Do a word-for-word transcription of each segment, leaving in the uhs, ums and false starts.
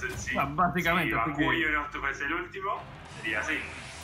sí, Ah, básicamente. Si así que... Vacuyo no fuese el último, sería así.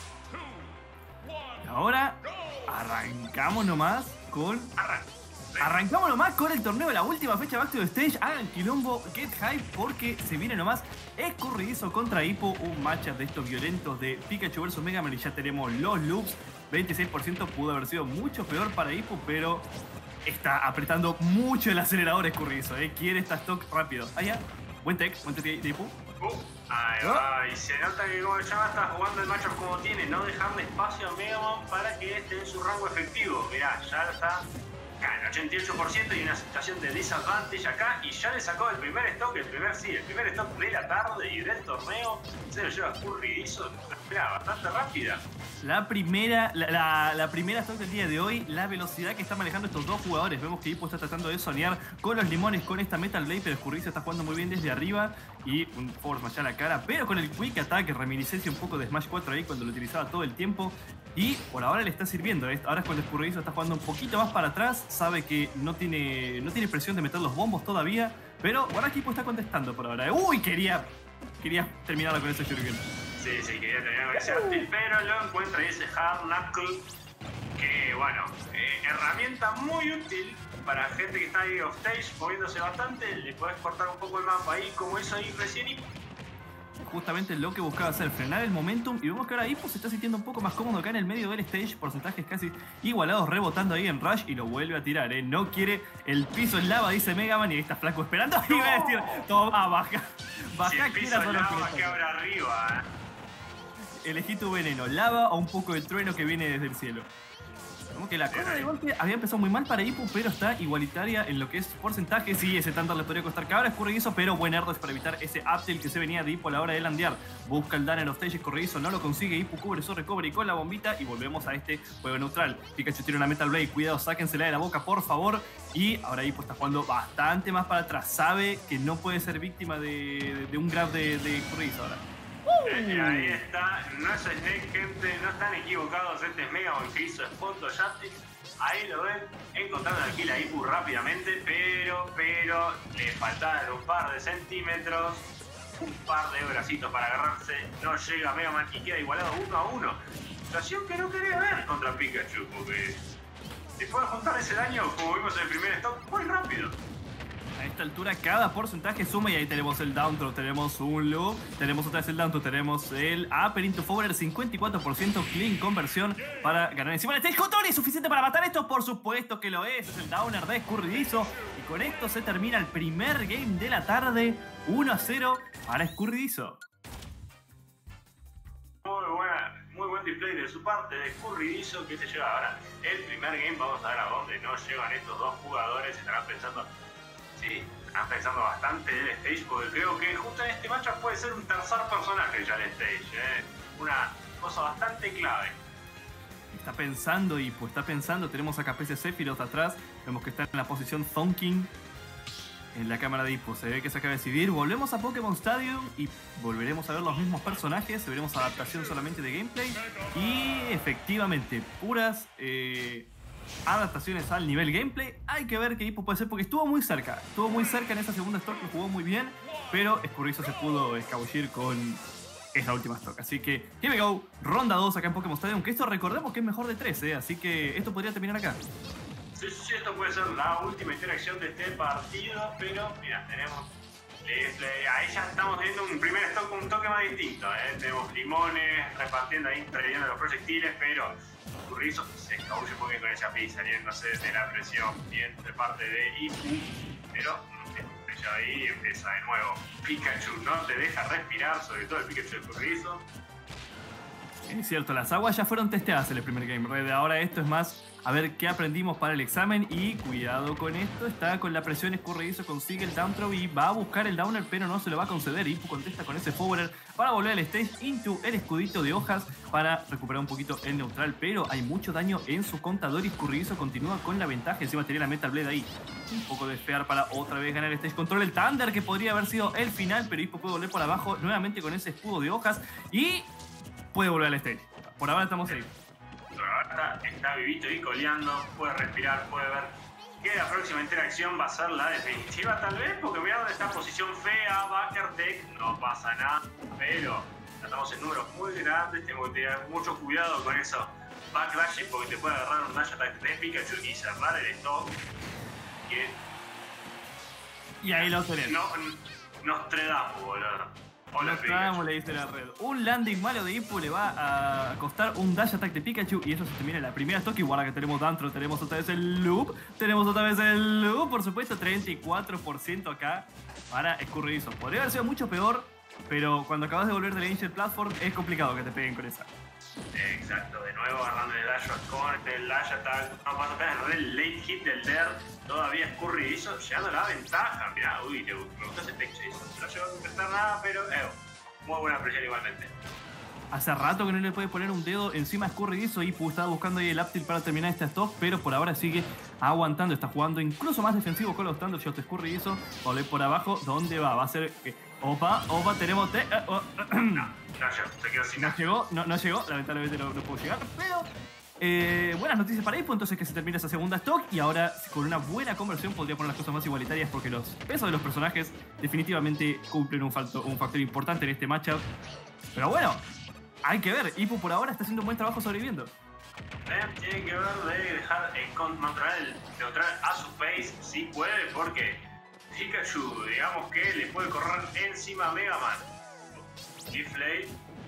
Y ahora arrancamos nomás con... Arranca. Arrancamos nomás con el torneo de la última fecha Back to the Stage. Hagan quilombo, get hype, porque se viene nomás escurridizo contra Hippo. Un matchup de estos violentos de Pikachu versus Mega Man. Y ya tenemos los loops. veintiséis por ciento pudo haber sido mucho peor para Hippo, pero está apretando mucho el acelerador escurridizo. ¿eh? Quiere esta stock rápido. Allá, buen tech, buen tech de Hippo. Uh, ahí va, y se nota que como ya está jugando el matchup como tiene, no dejarle espacio a Mega Man para que esté en su rango efectivo. Mirá, ya está en ochenta y ocho por ciento y una situación de disadvantage acá, y ya le sacó el primer stock, el primer sí, el primer stock de la tarde y del torneo. Se lo lleva escurridizo, mira, bastante rápida. La primera, la, la, la primera stock del día de hoy, la velocidad que están manejando estos dos jugadores. Vemos que Hippo está tratando de soñar con los limones con esta Metal Blade, pero Escurridizo está jugando muy bien desde arriba y un forward smash a la cara, pero con el Quick Attack, reminiscencia un poco de Smash cuatro ahí cuando lo utilizaba todo el tiempo. Y por ahora le está sirviendo. Ahora es cuando Escurridizo está jugando un poquito más para atrás. Sabe que no tiene, no tiene presión de meter los bombos todavía, pero ahora Hippo está contestando por ahora. Uy, quería, quería terminar con ese Shuriken. Sí, sí, quería terminar con ese Artil, pero lo encuentra y ese Hard Knuckle, que bueno, eh, herramienta muy útil para gente que está ahí off stage, moviéndose bastante. Le podés cortar un poco el mapa ahí, como hizo ahí recién. Y justamente lo que buscaba hacer, frenar el momentum, y vemos que ahora Hippo se está sintiendo un poco más cómodo acá en el medio del stage, porcentajes casi igualados, rebotando ahí en Rush, y lo vuelve a tirar, ¿eh? No quiere el piso en lava, dice Mega Man, y ahí está flaco esperando, no. Y va a decir, toma, baja, baja, si el piso en lava, que abra arriba, ¿eh? Elegí tu veneno, lava o un poco de trueno que viene desde el cielo. Como que la cosa de golpe había empezado muy mal para Hippo, pero está igualitaria en lo que es porcentaje. Sí, ese Thunder le podría costar cabra, escurridizo, pero buen Erdo es para evitar ese up tilt que se venía de Hippo a la hora de landear. Busca el Danner of Stage, escurridizo, no lo consigue. Hippo cubre su recovery con la bombita y volvemos a este juego neutral. Pikachu tiene una Metal Blade, cuidado, sáquensela de la boca, por favor. Y ahora Hippo está jugando bastante más para atrás. Sabe que no puede ser víctima de, de, de un grab de, de escurridizo ahora. Eh, ahí está, no es Snake, gente, no están equivocados. Este es Mega Man que hizo Spot Justice. Ahí lo ven, encontrando aquí la Hippo rápidamente, pero, pero le faltaron un par de centímetros, un par de bracitos para agarrarse. No llega Mega Man y queda igualado uno a uno. Situación que no quería ver contra Pikachu, porque después de juntar ese daño, como vimos en el primer stop, muy rápido. A esta altura cada porcentaje suma, y ahí tenemos el down throw, tenemos un loop, tenemos otra vez el down throw, tenemos el upper into forward, cincuenta y cuatro por ciento clean conversión para ganar encima del stage control. ¿Es suficiente para matar esto? Por supuesto que lo es, es el downer de Escurridizo, y con esto se termina el primer game de la tarde, uno a cero para Escurridizo. Muy buena, muy buen display de su parte de Escurridizo, que se lleva ahora el primer game. Vamos a ver a dónde no llegan estos dos jugadores. Estarán pensando, sí, están pensando bastante del stage, porque creo que justo en este matchup puede ser un tercer personaje ya el stage, ¿eh? Una cosa bastante clave. Está pensando y pues está pensando, tenemos acá P C Sephiroth atrás, vemos que está en la posición Thonking en la cámara de Hippo, se ve que se acaba de decidir. Volvemos a Pokémon Stadium y volveremos a ver los mismos personajes, veremos adaptación solamente de gameplay y efectivamente puras eh, adaptaciones al nivel gameplay. Hay que ver qué Hippo puede hacer, porque estuvo muy cerca, estuvo muy cerca en esa segunda stock, que jugó muy bien, pero Escurridizo se pudo escabullir con esa última stock. Así que, here we go, ronda dos acá en Pokémon Stadium, que esto recordemos que es mejor de tres, ¿eh? Así que esto podría terminar acá. Sí, sí, esto puede ser la última interacción de este partido, pero mira, tenemos, eh, eh, ahí ya estamos teniendo un primer stock, un toque más distinto, ¿eh? Tenemos limones repartiendo ahí, trayendo los proyectiles, pero Escurridizo se escabulle porque con esa pizza saliéndose de la presión bien de parte de Hippo, pero ya ahí empieza de nuevo. Pikachu no te deja respirar, sobre todo el Pikachu de Escurridizo. Es cierto, las aguas ya fueron testeadas en el primer Game Red. Ahora esto es más a ver qué aprendimos para el examen. Y cuidado con esto, está con la presión Escurridizo, consigue el down throw y va a buscar el downer, pero no se lo va a conceder. Hippo contesta con ese forwarder para volver al stage into el escudito de hojas para recuperar un poquito el neutral, pero hay mucho daño en su contador y Escurridizo continúa con la ventaja. Encima tenía la Metal Blade ahí. Un poco de fear para otra vez ganar el stage control. El Thunder, que podría haber sido el final, pero Hippo puede volver por abajo nuevamente con ese escudo de hojas y puede volver al stage. Por ahora estamos ahí. Pero ahora está, está vivito y coleando, puede respirar, puede ver que la próxima interacción va a ser la definitiva, tal vez, porque mira dónde está posición fea, Backertech, no pasa nada, pero estamos en números muy grandes, tenemos que tener mucho cuidado con eso. Backlash porque te puede agarrar un dash attack de Pikachu y cerrar el stock. Que... Y ahí lo tenés. No, nos tredamos, boludo. Hola, Nos tredamos, le dice la red. Un landing malo de Hippo le va a costar un dash attack de Pikachu y eso se termina en la primera stock. Y guarda que tenemos dentro, tenemos otra vez el loop. Tenemos otra vez el loop, por supuesto, treinta y cuatro por ciento acá para escurridizo. Podría haber sido mucho peor, pero cuando acabas de volver del Angel Platform es complicado que te peguen con esa. Exacto, de nuevo agarrando el dash con el dash attack. No pasa apenas el late hit del Dare. Todavía escurridizo, llegando a la ventaja. Mirá, uy, te, me gustó ese techo. No llegó a prestar nada, pero eh, muy buena presión igualmente. Hace rato que no le puede poner un dedo encima a escurridizo y estaba buscando ahí el Aptil para terminar esta stop, pero por ahora sigue aguantando, está jugando incluso más defensivo con los Thundershots de escurridizo. Volé por abajo, ¿dónde va? Va a ser... Eh, opa, opa, tenemos... Te, eh, oh, no, no llegó, se quedó sin nada. No llegó, no, no llegó, lamentablemente no, no pudo llegar, pero... Eh, buenas noticias para Hippo, entonces que se termina esa segunda stock y ahora con una buena conversión podría poner las cosas más igualitarias porque los pesos de los personajes definitivamente cumplen un, falto, un factor importante en este matchup. Pero bueno, hay que ver, Hippo por ahora está haciendo un buen trabajo sobreviviendo. Eh, tiene que ver de dejar eh, controlar, el, neutral a su face, si puede, porque Pikachu, digamos que le puede correr encima a Mega Man. Leaflade,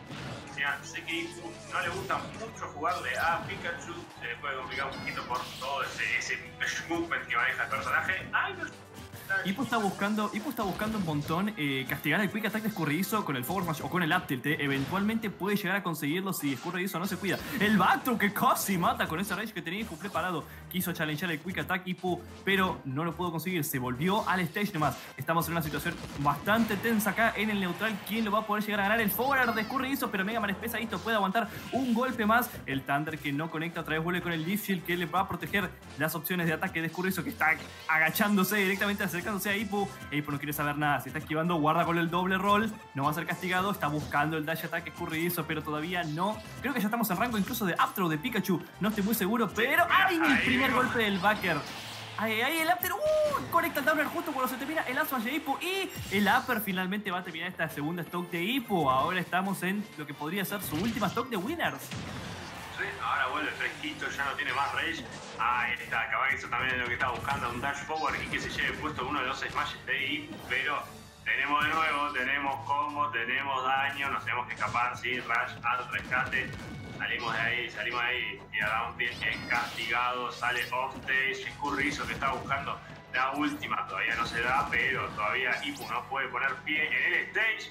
ya sé que no le gusta mucho jugarle a Pikachu, se le puede complicar un poquito por todo ese, ese movement que maneja el personaje. Ay, no. Hippo está buscando, Hippo está buscando un montón eh, castigar al Quick Attack de escurridizo con el Forward Smash o con el Up Tilt. Eh. Eventualmente puede llegar a conseguirlo si escurridizo no se cuida. El Backthrow que casi mata con ese Rage que tenía Hippo preparado. Quiso challengear el Quick Attack Hippo, pero no lo pudo conseguir. Se volvió al stage nomás. Estamos en una situación bastante tensa acá en el neutral. ¿Quién lo va a poder llegar a ganar? El Forward de escurridizo, pero Mega Man es pesadito. Puede aguantar un golpe más. El Thunder que no conecta, otra vez vuelve con el Leaf Shield que le va a proteger las opciones de ataque de escurridizo, que está agachándose directamente, acercándose a Hippo. Hippo no quiere saber nada, se está esquivando, guarda con el doble roll, no va a ser castigado, está buscando el dash attack escurridizo, pero todavía no. Creo que ya estamos en rango incluso de up throw de Pikachu, no estoy muy seguro, pero ¡ay! El primer golpe del backer. Ahí, ahí el upper, ¡uh! Conecta el downer justo cuando se termina el up smash de Hippo y el upper finalmente va a terminar esta segunda stock de Hippo. Ahora estamos en lo que podría ser su última stock de winners. Sí, ahora vuelve fresquito, ya no tiene más rage. Ahí está, capaz que eso también es lo que estaba buscando, un dash forward y que se lleve puesto uno de los smashes de Hippo, pero tenemos de nuevo, tenemos combo, tenemos daño, nos tenemos que escapar, sí, rush al rescate. Salimos de ahí, salimos de ahí, y ahora un pie es castigado, sale offstage, escurrizo que está buscando la última, todavía no se da, pero todavía Hippo no puede poner pie en el stage.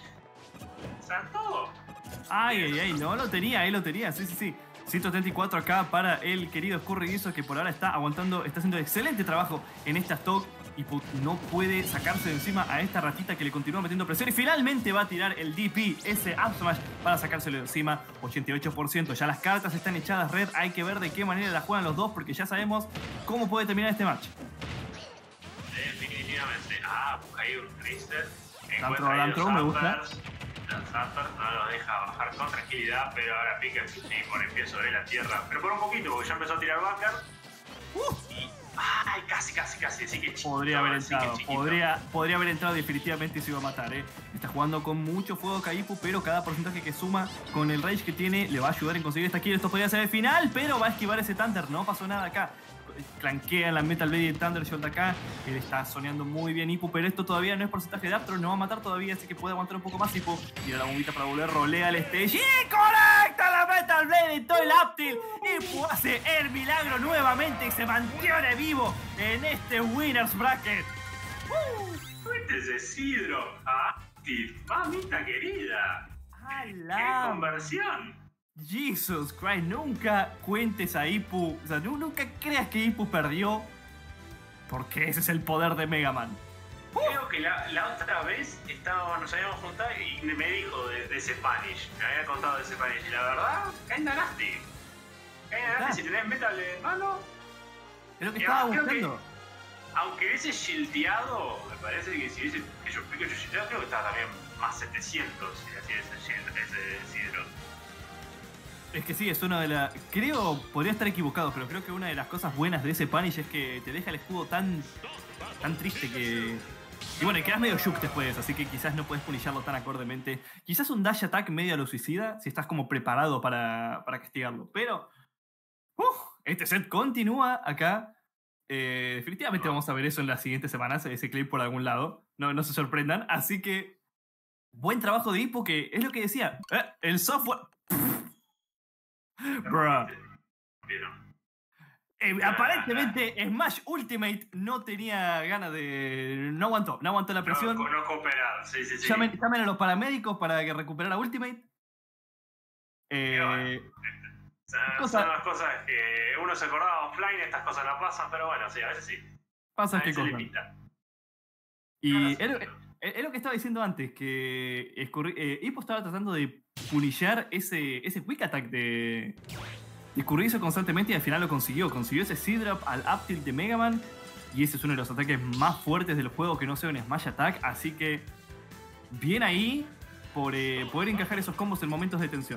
¡Saltó! Ay, ay, ay, no lo tenía, ahí lo tenía, sí, sí, sí. ciento treinta y cuatro acá para el querido escurridizo que por ahora está aguantando, está haciendo excelente trabajo en esta stock y no puede sacarse de encima a esta ratita que le continúa metiendo presión y finalmente va a tirar el D P, ese up smash para sacárselo de encima, ochenta y ocho por ciento. Ya las cartas están echadas red, hay que ver de qué manera la juegan los dos porque ya sabemos cómo puede terminar este match. Definitivamente. Ah, busca ahí un Twister. Dantro, Dantro, me gusta. Los Zappers no los deja bajar con tranquilidad, pero ahora Pikachu sí pone pie sobre la tierra. Pero por un poquito, porque ya empezó a tirar backer. Uh, y, ay, casi, casi, casi. Así que chiquito, podría haber así entrado, que podría, podría haber entrado definitivamente y se iba a matar, ¿eh? Está jugando con mucho fuego Kaipu, pero cada porcentaje que suma con el rage que tiene le va a ayudar en conseguir esta kill. Esto podría ser el final, pero va a esquivar ese Thunder. No pasó nada acá. Clankea en la Metal Blade y Thundershot acá. Él está soneando muy bien Hippo, pero esto todavía no es porcentaje de Aptro, no va a matar todavía, así que puede aguantar un poco más Hippo. Tira la bombita para volver, rolea al stage y conecta la Metal Blade y todo el Aptil. Hippo hace el milagro nuevamente y se mantiene vivo en este Winners Bracket. ¡Uh! ¡Suéltese Sidro! Aptil, mamita querida. ¡Hala! ¡Qué conversión! Jesus Christ, nunca cuentes a Hippo, o sea, nunca creas que Hippo perdió, porque ese es el poder de Mega Man. Creo que la, la otra vez estábamos, nos habíamos juntado y me dijo de, de ese Spanish, me había contado de ese Spanish, y la verdad, kinda nasty. Kinda nasty, si tenés metal en mano. Es lo que estaba buscando. Que, aunque hubiese shieldado, me parece que si hubiese que yo Pikachu shieldado, creo que estaba también más setecientos, si así ese shield, ese Sidro. Es que sí, es una de las... Creo, podría estar equivocado, pero creo que una de las cosas buenas de ese Punish es que te deja el escudo tan, tan triste que... Y bueno, y quedas medio shook después, así que quizás no puedes punisharlo tan acordemente. Quizás un dash attack medio a lo suicida, si estás como preparado para, para castigarlo. Pero... Uh, este set continúa acá. Eh, definitivamente vamos a ver eso en las siguientes semanas, ese clip por algún lado. No, no se sorprendan. Así que... Buen trabajo de Hippo, que es lo que decía. Eh, el software... Bruh. Eh, aparentemente Smash Ultimate no tenía ganas de... No aguantó, no aguantó la presión. No, no cooperar, sí, sí, sí. Llamen, llamen a los paramédicos para que recuperara Ultimate. Eh, bueno, son, cosa, son las cosas que uno se acordaba offline, estas cosas no pasan, pero bueno, sí, a veces sí. Pasa que cosa. Y no, es, lo, es lo que estaba diciendo antes, que eh, Hippo estaba tratando de punillar ese, ese quick attack de... de escurridizo constantemente y al final lo consiguió. Consiguió ese C-Drop al up tilt de Mega Man. Y ese es uno de los ataques más fuertes del juego que no sea un Smash Attack. Así que bien ahí por eh, poder encajar esos combos en momentos de tensión.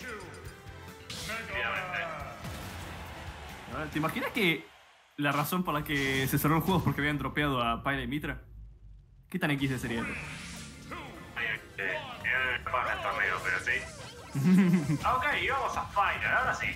¿Te imaginas que la razón por la que se cerró el juego es porque habían dropeado a Pyra y Mitra? ¿Qué tan X de sería eso? Eh, eh, para el torneo, pero sí. Ok, y vamos a Final, ahora sí.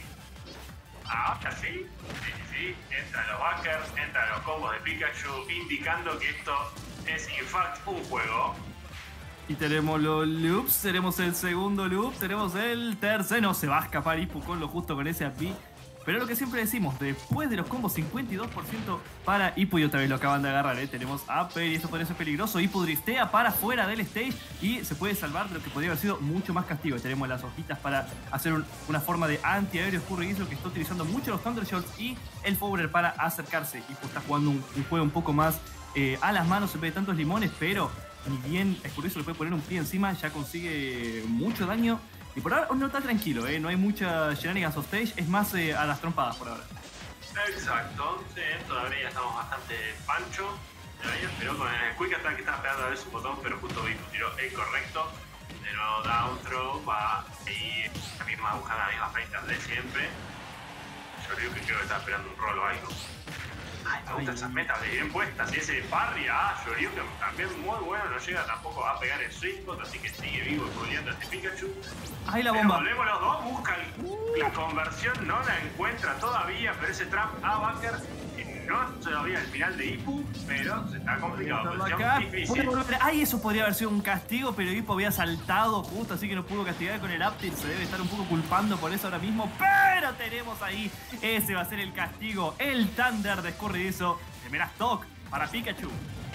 Ahora sí, sí, sí, sí. Entran los backers, entran los combos de Pikachu, indicando que esto es, in fact, un juego. Y tenemos los loops, tenemos el segundo loop, tenemos el tercero. No se va a escapar Hippo con lo justo con ese A P. Pero lo que siempre decimos, después de los combos cincuenta y dos por ciento para Hippo, y otra vez lo acaban de agarrar, ¿eh? Tenemos A P y eso podría ser peligroso. Hippo driftea para fuera del stage y se puede salvar de lo que podría haber sido mucho más castigo. Tenemos las hojitas para hacer un, una forma de antiaéreo escurridizo que está utilizando mucho los Thunder Shots y el Fowler para acercarse. Hippo está jugando un, un juego un poco más eh, a las manos en vez de tantos limones, pero ni bien escurridizo le puede poner un pie encima, ya consigue mucho daño. Y por ahora no está tranquilo, ¿eh? No hay mucha shenanigans of stage, es más eh, a las trompadas por ahora. Exacto, sí, todavía estamos bastante pancho. Pero con el quick attack que estaba esperando a ver su botón, pero justo vi que tiró el correcto. De nuevo down throw, va y la misma buscando la misma frente de siempre. Yo creo que creo que está esperando un rol o algo. Ay, me gustan esas metas de bien puestas. Y ese parry, ah, Shoryuken también muy bueno. No llega tampoco a pegar el swing spot, así que sigue vivo y puliendo este Pikachu. Ahí la pero bomba. Volvemos los dos, busca el, la conversión, no la encuentra todavía, pero ese trap a backer no es todavía el final de Hippo, pero se está complicado. Difícil. Ay, eso podría haber sido un castigo, pero Hippo había saltado justo, así que no pudo castigar con el up tilt. Se debe estar un poco culpando por eso ahora mismo, pero tenemos ahí, ese va a ser el castigo, el Thunder de escurridizo. Primera stock para Pikachu.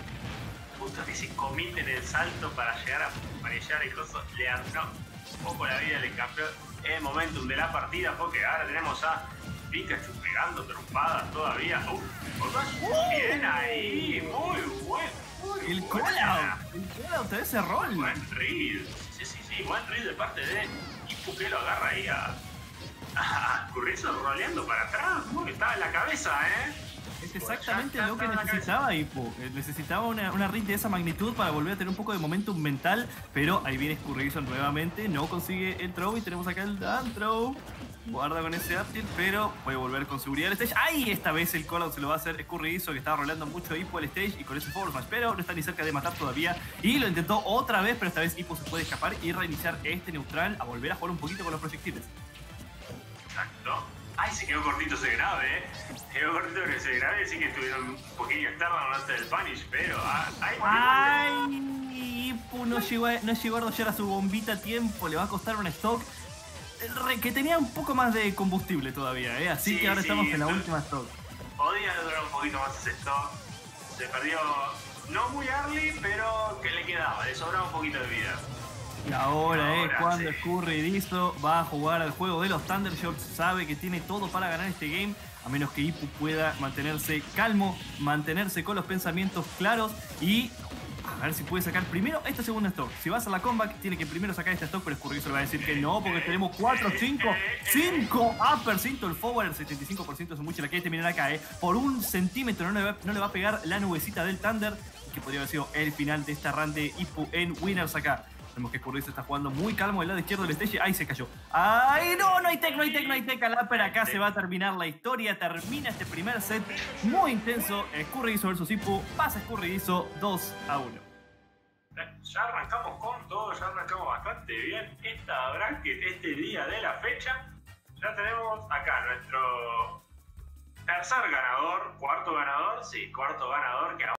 Justo que se comite en el salto para llegar a manejar el coso, le arruinó un poco la vida, le cambió el momentum de la partida, porque ahora tenemos a Pikachu pegando trompadas todavía. Uf, uh, bien ahí, muy bueno. Muy el call-out, el call-out de ese rol. Buen read, sí, sí, sí, buen read de parte de Hippo, que lo agarra ahí a, a Currizo roleando para atrás. Uy, estaba en la cabeza, eh. Es exactamente lo que necesitaba Hippo. Necesitaba una, una read de esa magnitud para volver a tener un poco de momentum mental. Pero ahí viene Escurridizo nuevamente. No consigue el throw y tenemos acá el down throw. Guarda con ese up tilt, pero puede volver con seguridad al stage. ¡Ay! Esta vez el callout se lo va a hacer Escurridizo, que estaba roleando mucho Hippo al stage y con ese forward smash, pero no está ni cerca de matar todavía. Y lo intentó otra vez, pero esta vez Hippo se puede escapar y reiniciar este neutral a volver a jugar un poquito con los proyectiles. Exacto. Ay, se quedó cortito ese grave, eh. Se quedó cortito ese grave, sí que estuvieron un poquillo externo antes del punish, pero... Ah, ay, ay, Hippo no llegó, a, no llegó a rollar a su bombita a tiempo, le va a costar un stock que tenía un poco más de combustible todavía, ¿eh? Así sí, que ahora sí, estamos en la última stock. Podía durar un poquito más ese stock. Se perdió no muy early, pero que le quedaba, le sobraba un poquito de vida. Y ahora es eh, cuando sí. Escurridizo va a jugar al juego de los Thunder Shots. Sabe que tiene todo para ganar este game, a menos que Hippo pueda mantenerse calmo, mantenerse con los pensamientos claros y a ver si puede sacar primero esta segunda stock. Si vas a la comeback, tiene que primero sacar esta stock, pero Escurridizo le va a decir que no, porque tenemos cuatro, cinco, cinco upper cinco. El forward, el setenta y cinco por ciento es mucho. La que hay que mirar acá, ¿eh? Por un centímetro no le, va, no le va a pegar la nubecita del Thunder, que podría haber sido el final de esta run de Hippo en Winners acá. Vemos que Scurry se está jugando muy calmo del lado izquierdo del stage. ¡Ay, se cayó! ¡Ay, no! No hay tech, no hay tech, no hay tech. Pero acá se va a terminar la historia. Termina este primer set muy intenso. Scurrydizo versus Ipu. Pasa Scurrydizo dos a uno. Ya arrancamos con todo, ya arrancamos bastante bien esta bracket, este día de la fecha. Ya tenemos acá nuestro tercer ganador, cuarto ganador, sí, cuarto ganador que